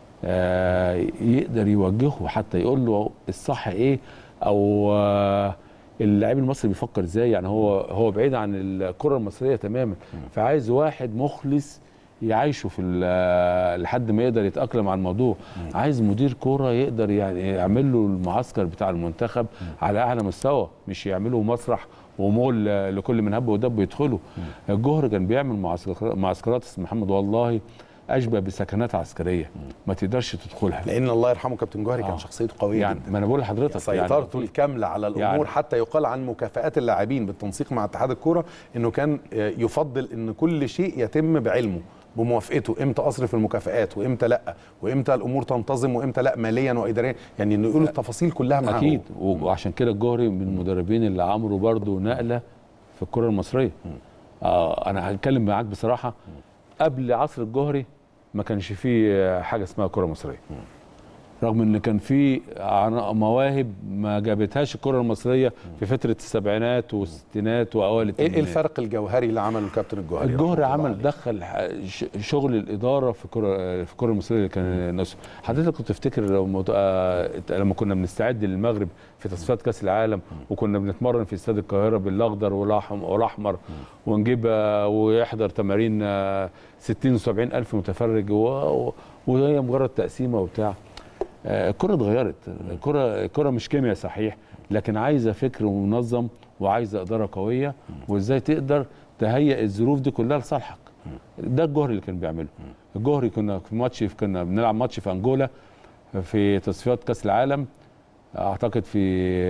يقدر يوجهه، حتى يقول له الصح ايه، او اللاعب المصري بيفكر ازاي. يعني هو بعيد عن الكره المصريه تماما، فعايز واحد مخلص يعيشه في لحد ما يقدر يتاقلم على الموضوع. عايز مدير كوره يقدر يعني يعمل له المعسكر بتاع المنتخب على اعلى مستوى، مش يعمله مسرح ومول لكل من هب ودب يدخله. الجوهري كان بيعمل معسكرات استاذ محمد والله اشبه بسكنات عسكريه ما تقدرش تدخلها، لان الله يرحمه كابتن جوهري كان شخصيته قويه يعني جدا. ما انا بقول لحضرتك سيطرته يعني الكامله على الامور، يعني حتى يقال عن مكافآت اللاعبين بالتنسيق مع اتحاد الكوره انه كان يفضل ان كل شيء يتم بعلمه بموافقته، امتى اصرف المكافآت وامتى لا، وامتى الامور تنتظم وامتى لا، ماليا واداريا، يعني نقول التفاصيل كلها معاه اكيد. وعشان كده الجوهري من المدربين اللي عملوا برضه نقله في الكره المصريه. انا هتكلم معاك بصراحه، قبل عصر الجوهري ما كانش فيه حاجه اسمها كره مصريه، رغم ان كان في مواهب ما جابتهاش الكره المصريه في فتره السبعينات والستينات واوائل الثمانينات. ايه الفرق الجوهري اللي عمله الكابتن الجوهري؟ الجوهري عمل دخل شغل الاداره في الكره المصريه اللي كان نفسه. حضرتك كنت تفتكر لما كنا بنستعد للمغرب في تصفيات كاس العالم وكنا بنتمرن في استاد القاهره بالاخضر والاحمر ونجيب ويحضر تمارين 60 و70 الف متفرج وهي مجرد تقسيمه وبتاع. الكرة اتغيرت، الكرة مش كيمياء صحيح، لكن عايزة فكر منظم وعايزة إدارة قوية، وإزاي تقدر تهيئ الظروف دي كلها لصالحك. ده الجوهري اللي كان بيعمله. الجوهري كنا بنلعب ماتش في أنجولا في تصفيات كأس العالم، أعتقد في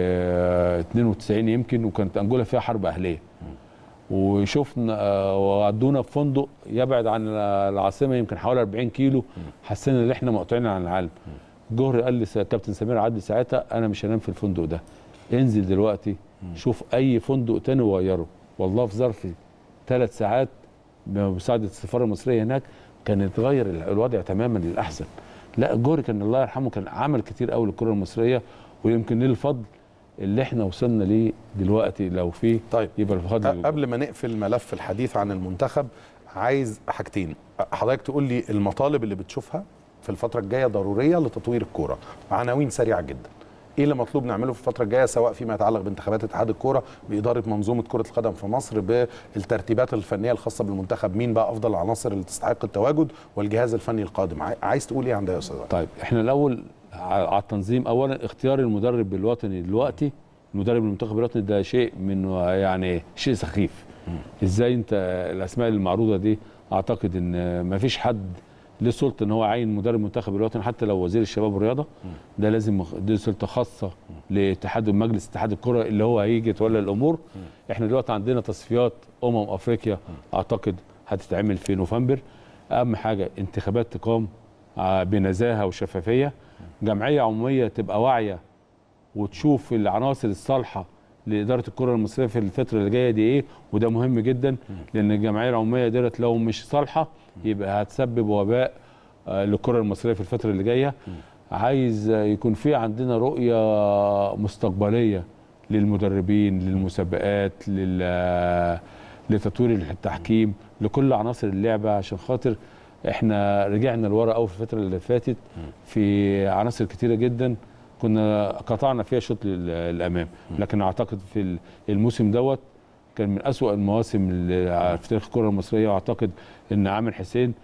92 يمكن، وكانت أنجولا فيها حرب أهلية. وشفنا وعدونا في فندق يبعد عن العاصمة يمكن حوالي 40 كيلو، حسينا إن إحنا مقطوعين عن العالم. الجوهري قال لي كابتن سمير عدلي ساعتها انا مش هنام في الفندق ده، انزل دلوقتي شوف اي فندق تاني وغيره. والله في ظرف 3 ساعات بمساعده السفاره المصريه هناك كان يتغير الوضع تماما للاحسن. لا الجوهري كان الله يرحمه كان عمل كتير قوي للكره المصريه، ويمكن ليه الفضل اللي احنا وصلنا ليه دلوقتي. لو فيه طيب يبقى الفضل. قبل ما نقفل ملف الحديث عن المنتخب، عايز حاجتين حضرتك تقول لي المطالب اللي بتشوفها في الفترة الجاية ضرورية لتطوير الكورة، عناوين سريعة جدا. ايه اللي مطلوب نعمله في الفترة الجاية، سواء فيما يتعلق بانتخابات اتحاد الكورة، بإدارة منظومة كرة القدم في مصر، بالترتيبات الفنية الخاصة بالمنتخب، مين بقى أفضل العناصر اللي تستحق التواجد، والجهاز الفني القادم. عايز تقول ايه عندها يا أستاذ؟ طيب احنا الأول على التنظيم. أولا اختيار المدرب الوطني دلوقتي، المدرب المنتخب الوطني ده شيء من يعني شيء سخيف. ازاي انت الأسماء المعروضة دي، أعتقد ان مفيش حد ليه سلطه ان هو يعين مدرب منتخب الوطني، حتى لو وزير الشباب والرياضه. ده لازم دي سلطه خاصه لاتحاد مجلس اتحاد الكره اللي هو هيجي يتولى الامور. احنا دلوقتي عندنا تصفيات افريقيا اعتقد هتتعمل في نوفمبر. اهم حاجه انتخابات تقام بنزاهه وشفافيه، جمعيه عموميه تبقى واعيه وتشوف العناصر الصالحه لاداره الكره المصريه في الفتره اللي جايه دي ايه، وده مهم جدا. لان الجمعيه العموميه ديت لو مش صالحه يبقى هتسبب وباء للكره المصريه في الفتره اللي جايه. عايز يكون في عندنا رؤيه مستقبليه للمدربين، للمسابقات، لتطوير التحكيم، لكل عناصر اللعبه، عشان خاطر احنا رجعنا لورا قوي في الفتره اللي فاتت في عناصر كتيره جدا كنا قطعنا فيها شوط للامام. لكن اعتقد في الموسم دوت كان من أسوأ المواسم في تاريخ الكره المصريه. واعتقد ان عامر حسين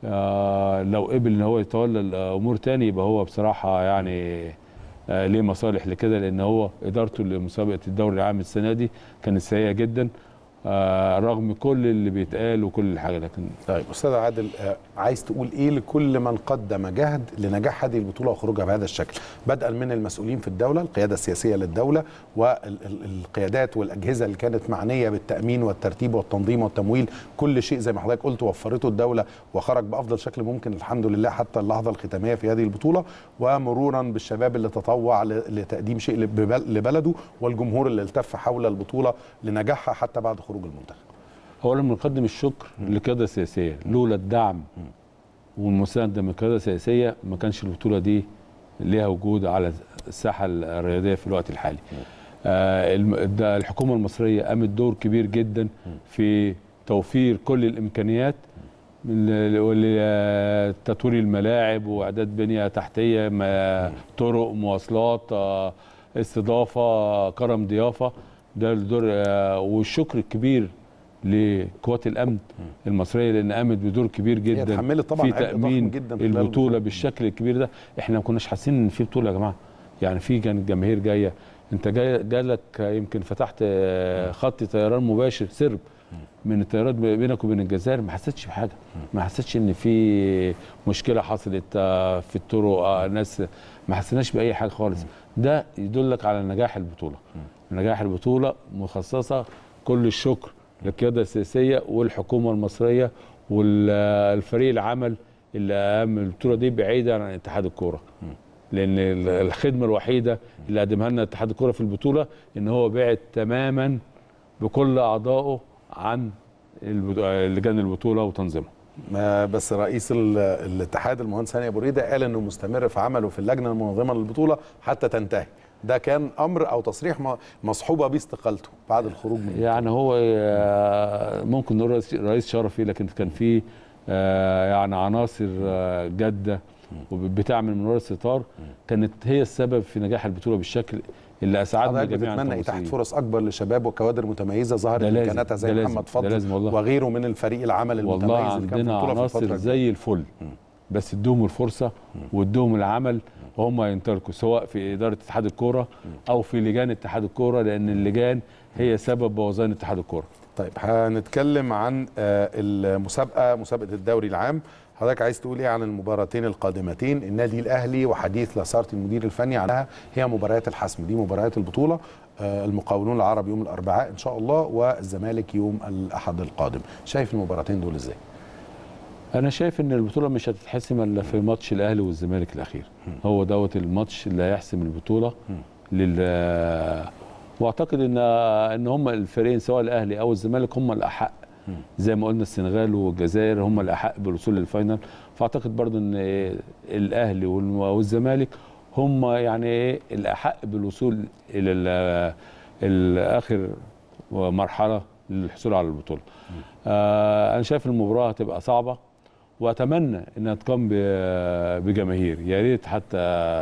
لو قبل ان هو يتولى الامور تاني يبقى هو بصراحه يعني ليه مصالح لكده، لان هو ادارته لمسابقه الدوري العام السنه دي كانت سيئه جدا. رغم كل اللي بيتقال وكل الحاجه. لكن طيب استاذ عادل، عايز تقول ايه لكل من قدم جهد لنجاح هذه البطوله وخروجها بهذا الشكل، بدءا من المسؤولين في الدوله، القياده السياسيه للدوله والقيادات والاجهزه اللي كانت معنيه بالتامين والترتيب والتنظيم والتمويل، كل شيء زي ما حضرتك قلت وفرته الدوله وخرج بافضل شكل ممكن الحمد لله حتى اللحظه الختاميه في هذه البطوله، ومرورا بالشباب اللي تطوع لتقديم شيء لبلده والجمهور اللي التف حول البطوله لنجاحها حتى بعد خروج المنتخب. اولا بنقدم الشكر للقياده السياسيه، لولا الدعم والمسانده من القياده السياسيه ما كانش البطوله دي ليها وجود على الساحه الرياضيه في الوقت الحالي. الحكومه المصريه قامت دور كبير جدا في توفير كل الامكانيات لتطوير الملاعب واعداد بنيه تحتيه، طرق، مواصلات، استضافه، كرم ضيافه. ده الدور والشكر الكبير لقوات الامن المصريه لان قامت بدور كبير جدا في تامين جداً البطوله بالشكل الكبير ده. احنا ما كناش حاسين ان في بطوله يا جماعه، يعني في كانت جماهير جايه. انت جالك يمكن فتحت خط طيران مباشر سرب من الطيارات بينك وبين الجزائر، ما حسيتش بحاجه، ما حسيتش ان في مشكله حصلت في الطرق، ناس ما حسيناش باي حاجه خالص. ده يدلك على نجاح البطوله. نجاح البطوله مخصصه كل الشكر للقياده السياسيه والحكومه المصريه والفريق العمل اللي قام البطوله دي بعيدا عن اتحاد الكوره، لان الخدمه الوحيده اللي قدمها لنا اتحاد الكوره في البطوله ان هو بعد تماما بكل اعضائه عن لجان البطوله وتنظيمها. بس رئيس الاتحاد المهندس هاني ابو ريده قال انه مستمر في عمله في اللجنه المنظمه للبطوله حتى تنتهي. ده كان امر او تصريح مصحوبه باستقالته بعد الخروج من يعني هو ممكن نقول رئيس شرفي، لكن كان في يعني عناصر جاده وبتعمل من وراء الستار كانت هي السبب في نجاح البطوله بالشكل اللي اسعدنا جميعا. بتتمنى اتاحه فرص اكبر لشباب وكوادر متميزه ظهرت امكاناتها زي محمد فضل وغيره من الفريق العمل المتميز والله عندنا عناصر زي الفل، بس ادوهم الفرصه وادوهم العمل وهم ينطلقوا سواء في اداره اتحاد الكوره او في لجان اتحاد الكوره، لان اللجان هي سبب بوظان اتحاد الكوره. طيب هنتكلم عن المسابقه، مسابقه الدوري العام. حضرتك عايز تقول ايه عن المباراتين القادمتين؟ النادي الاهلي وحديث لاسارتي المدير الفني عنها هي مباريات الحسم، دي مباريات البطوله. المقاولون العرب يوم الاربعاء ان شاء الله والزمالك يوم الاحد القادم. شايف المباراتين دول ازاي؟ انا شايف ان البطوله مش هتتحسم الا في ماتش الاهلي والزمالك الاخير. هو دوت الماتش اللي هيحسم البطوله واعتقد ان هم الفريقين سواء الاهلي او الزمالك هم الاحق، زي ما قلنا السنغال والجزائر هم الاحق بالوصول للفاينل. فاعتقد برضو ان الاهلي والزمالك هم يعني الاحق بالوصول الى الاخر مرحله للحصول على البطوله. انا شايف المباراه هتبقى صعبه واتمنى انها تقام بجماهير، يا ريت حتى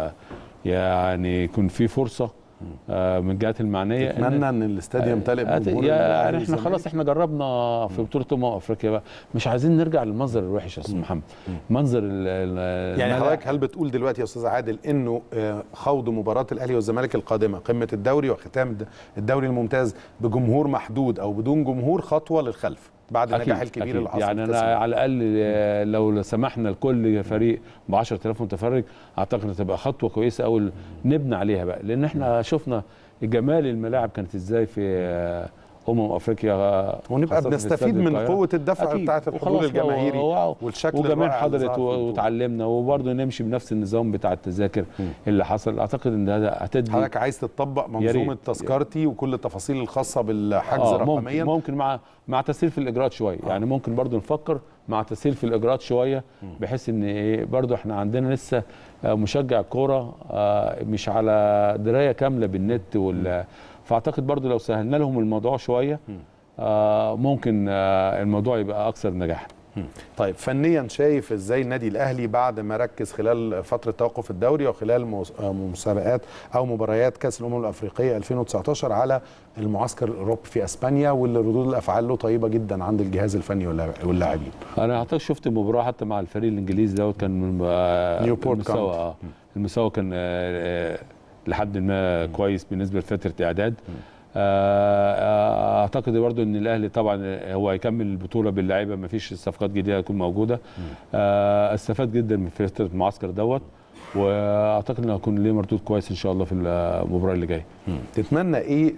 يعني يكون في فرصه من الجهات المعنيه. اتمنى ان الاستاد يمتلئ بجمهور. يعني احنا خلاص احنا جربنا في بطوله افريقيا بقى، مش عايزين نرجع للمنظر الوحش يا استاذ محمد. منظر يعني حضرتك هل بتقول دلوقتي يا استاذ عادل انه خوض مباراه الاهلي والزمالك القادمه قمه الدوري وختام الدوري الممتاز بجمهور محدود او بدون جمهور خطوه للخلف بعد النجاح الكبير اللي حصل؟ يعني انا على الاقل لو سمحنا لكل فريق ب 10000 متفرج اعتقد هتبقى خطوه كويسه قوي نبني عليها بقى، لان احنا شفنا جمال الملاعب كانت ازاي في افريقيا، ونبقى بنستفيد من قوه الدفع بتاعه الحضور الجماهيري والشكل وجماهير حضرت وتعلمنا، وبرضه نمشي بنفس النظام بتاع التذاكر اللي حصل. اعتقد ان ده هتدي. حضرتك عايز تطبق منظومه تذكرتي وكل التفاصيل الخاصه بالحجز رقميا؟ ممكن مع تسهيل في الاجراءات شويه. يعني ممكن برضه نفكر مع تسهيل في الاجراءات شويه، بحيث ان برضه احنا عندنا لسه مشجع كوره مش على درايه كامله بالنت فاعتقد برضو لو سهلنا لهم الموضوع شويه ممكن الموضوع يبقى اكثر نجاحا. طيب فنيا شايف ازاي النادي الاهلي بعد ما ركز خلال فتره توقف الدوري وخلال مسابقات او مباريات كاس الامم الافريقيه 2019 على المعسكر الاوروبي في اسبانيا، واللي ردود الافعال له طيبه جدا عند الجهاز الفني واللاعبين؟ انا اعتقد شفت المباراه حتى مع الفريق الانجليزي دوت كان من نيوبورت المستوى كان لحد ما كويس بالنسبه لفتره اعداد. اعتقد برضو ان الاهلي طبعا هو هيكمل البطوله باللعيبه، ما فيش صفقات جديده هتكون موجوده. استفاد جدا من فتره المعسكر دوت، واعتقد انه هيكون ليه مردود كويس ان شاء الله في المباراه اللي جايه. تتمنى ايه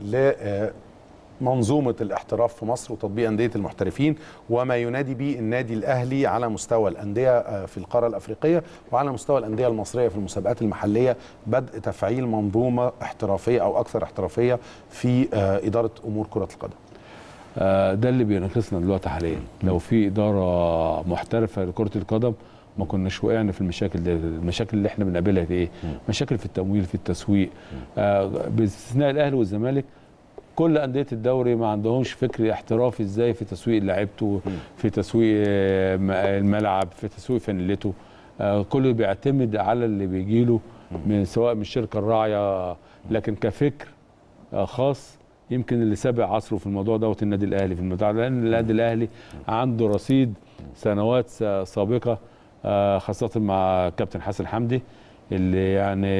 لمنظومه الاحتراف في مصر وتطبيق انديه المحترفين وما ينادي به النادي الاهلي على مستوى الانديه في القاره الافريقيه وعلى مستوى الانديه المصريه في المسابقات المحليه، بدء تفعيل منظومه احترافيه او اكثر احترافيه في اداره امور كره القدم؟ ده اللي بينقصنا دلوقتي حاليا. لو في اداره محترفه لكره القدم ما كناش وقعنا في المشاكل دي. المشاكل اللي احنا بنقابلها دي ايه؟ مشاكل في التمويل، في التسويق، باستثناء الاهلي والزمالك. كل انديه الدوري ما عندهمش فكر احترافي ازاي في تسويق لعيبته، في تسويق الملعب، في تسويق فانيلته. كله بيعتمد على اللي بيجي له من سواء من الشركه الراعيه، لكن كفكر خاص يمكن اللي سابق عصره في الموضوع دوت النادي الاهلي في الموضوع، لان النادي الاهلي عنده رصيد سنوات سابقه، خاصه مع كابتن حسن حمدي اللي يعني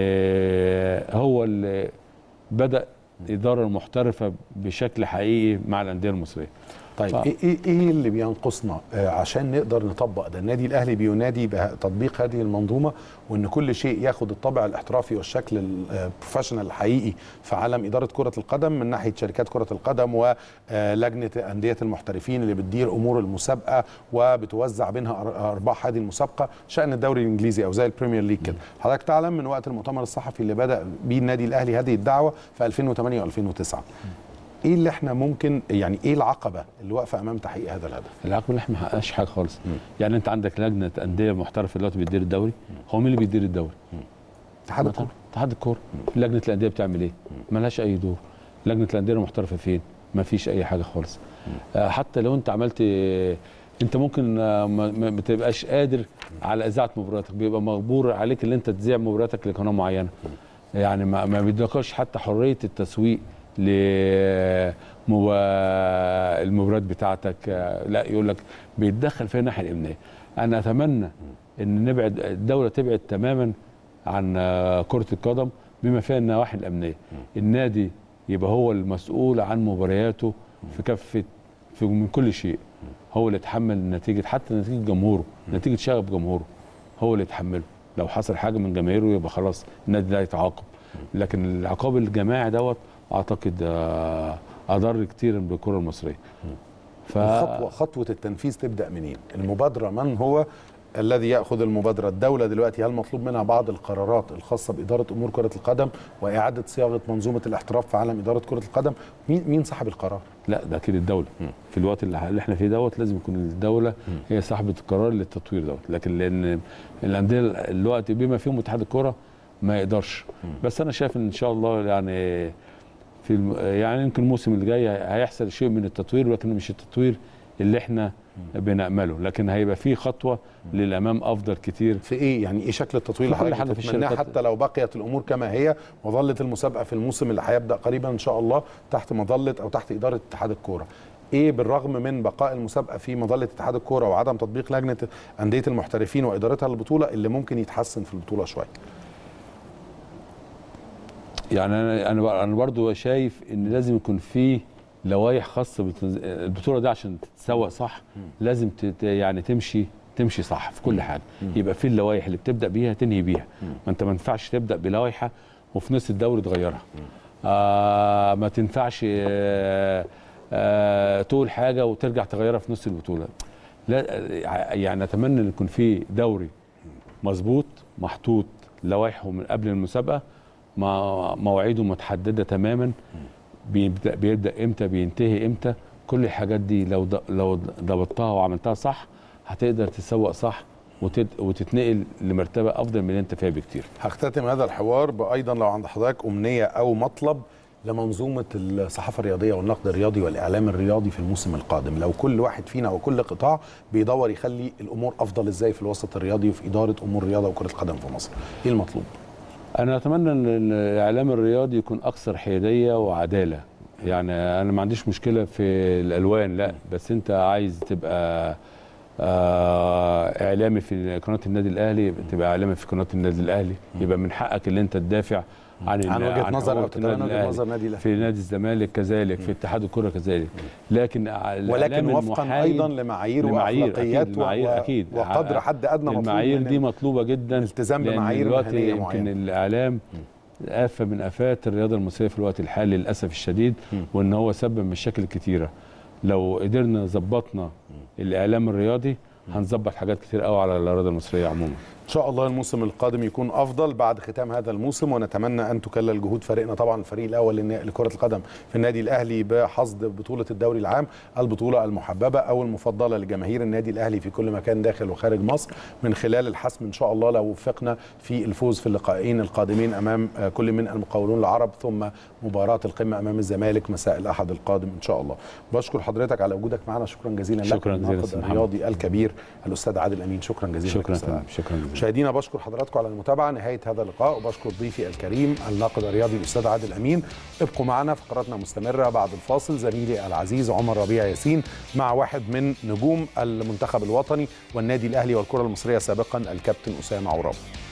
هو اللي بدأ إدارة محترفة بشكل حقيقي مع الأندية المصرية. طيب ايه اللي بينقصنا عشان نقدر نطبق ده؟ النادي الاهلي بينادي بتطبيق هذه المنظومه وان كل شيء ياخد الطابع الاحترافي والشكل البروفيشنال الحقيقي في عالم اداره كره القدم من ناحيه شركات كره القدم ولجنه انديه المحترفين اللي بتدير امور المسابقه وبتوزع بينها ارباح هذه المسابقه، شان الدوري الانجليزي او زي البريمير ليج كده. حضرتك تعلم من وقت المؤتمر الصحفي اللي بدا بيه النادي الاهلي هذه الدعوه في 2008 و2009، ايه اللي احنا ممكن يعني ايه العقبه اللي واقفه امام تحقيق هذا الهدف؟ العقبه اللي احنا ما حققناش حاجه خالص. يعني انت عندك لجنه انديه محترفه دلوقتي بتدير الدوري، هو مين اللي بيدير الدوري؟ اتحاد الكوره. اتحاد الكوره. لجنه الانديه بتعمل ايه؟ مالهاش اي دور. لجنه الانديه المحترفه فين؟ ما فيش اي حاجه خالص. حتى لو انت عملت انت ممكن ما تبقاش قادر على اذاعه مباراتك، بيبقى مجبور عليك ان انت تذيع مباراتك لقناه معينه. يعني ما بيديكش حتى حريه التسويق المباريات بتاعتك، لا يقول لك بيتدخل في الناحيه الامنيه. انا اتمنى ان نبعد الدوله تبعد تماما عن كره القدم بما فيها النواحي الامنيه. النادي يبقى هو المسؤول عن مبارياته في كافه من كل شيء، هو اللي يتحمل نتيجه، حتى نتيجه جمهوره، نتيجه شغب جمهوره هو اللي يتحمله. لو حصل حاجه من جماهيره يبقى خلاص النادي ده يتعاقب، لكن العقاب الجماعي دوت اعتقد اضر كتير بالكره المصريه. خطوه التنفيذ تبدا منين؟ المبادره من هو الذي ياخذ المبادره؟ الدوله دلوقتي هل مطلوب منها بعض القرارات الخاصه باداره امور كره القدم واعاده صياغه منظومه الاحتراف في عالم اداره كره القدم؟ مين صاحب القرار؟ لا ده اكيد الدوله. في الوقت اللي احنا فيه دوت لازم يكون الدوله هي صاحبه القرار للتطوير دوت، لكن لان الانديه الوقت بما فيهم اتحاد الكره ما يقدرش. بس انا شايف ان شاء الله يعني يعني يمكن الموسم اللي جاي هيحصل شيء من التطوير، ولكن مش التطوير اللي احنا بنأمله، لكن هيبقى في خطوه للامام افضل كتير. في ايه يعني؟ ايه شكل التطوير اللي حضرتك بتتمناه حتى لو بقيت الامور كما هي وظلت المسابقه في الموسم اللي هيبدا قريبا ان شاء الله تحت مظله او تحت اداره اتحاد الكوره؟ ايه بالرغم من بقاء المسابقه في مظله اتحاد الكوره وعدم تطبيق لجنه انديه المحترفين وادارتها للبطوله اللي ممكن يتحسن في البطوله شويه؟ يعني انا برضو شايف ان لازم يكون في لوائح خاصه البطوله دي عشان تتسوق صح. لازم يعني تمشي صح في كل حاجه. يبقى في اللوائح اللي بتبدا بيها تنهي بيها. ما انت ما ينفعش تبدا بلوائح وفي نص الدوري تغيرها. ما تنفعش تقول حاجه وترجع تغيرها في نص البطوله. لا يعني اتمنى ان يكون في دوري مظبوط محطوط لوائحه من قبل المسابقه، مواعيده متحدده تماما، بيبدا امتى بينتهي امتى. كل الحاجات دي لو ضبطتها وعملتها صح هتقدر تسوق صح وتتنقل لمرتبه افضل من اللي انت فيها بكتير. هختتم هذا الحوار بايضا لو عند حضرتك امنيه او مطلب لمنظومه الصحافه الرياضيه والنقد الرياضي والاعلام الرياضي في الموسم القادم، لو كل واحد فينا وكل قطاع بيدور يخلي الامور افضل ازاي في الوسط الرياضي وفي اداره امور الرياضه وكره القدم في مصر، ايه المطلوب؟ أنا أتمنى أن الإعلام الرياضي يكون أكثر حيادية وعدالة. يعني أنا ما عنديش مشكلة في الألوان، لا، بس أنت عايز تبقى اعلامي في قناه النادي الاهلي تبقى اعلامي في قناه النادي الاهلي، يبقى من حقك اللي انت تدافع عن وجهه نظر او النادي وجهه نادي الاهلي، في نادي الزمالك كذلك، في اتحاد الكره كذلك، ولكن وفقا ايضا لمعايير واخلاقيات أكيد وقدر حد ادنى مطلوب. المعايير دي مطلوبه جدا، الالتزام بمعايير مهنيه معينه. يمكن الاعلام آفة من آفات الرياضة المصرية في الوقت الحالي للأسف الشديد، وإن هو سبب مشاكل كتيرة. لو قدرنا ظبطنا الإعلام الرياضي هنظبط حاجات كتير قوي على الرياضة المصرية عموما. ان شاء الله الموسم القادم يكون افضل بعد ختام هذا الموسم، ونتمنى ان تكلل جهود فريقنا طبعا الفريق الاول لكره القدم في النادي الاهلي بحصد بطوله الدوري العام، البطوله المحببه او المفضله لجماهير النادي الاهلي في كل مكان داخل وخارج مصر، من خلال الحسم ان شاء الله لو وفقنا في الفوز في اللقاءين القادمين امام كل من المقاولون العرب، ثم مباراه القمه امام الزمالك مساء الاحد القادم ان شاء الله. بشكر حضرتك على وجودك معنا، شكرا جزيلا لك. شكرا جزيلا الناقد الرياضي الكبير الاستاذ عادل امين، شكرا جزيلا. شكرا جزيلا. مشاهدينا بشكر حضراتكم على المتابعه، نهايه هذا اللقاء، وبشكر ضيفي الكريم الناقد الرياضي الاستاذ عادل امين. ابقوا معنا، فقراتنا مستمره بعد الفاصل. زميلي العزيز عمر ربيع ياسين مع واحد من نجوم المنتخب الوطني والنادي الاهلي والكره المصريه سابقا، الكابتن اسامه عرابي.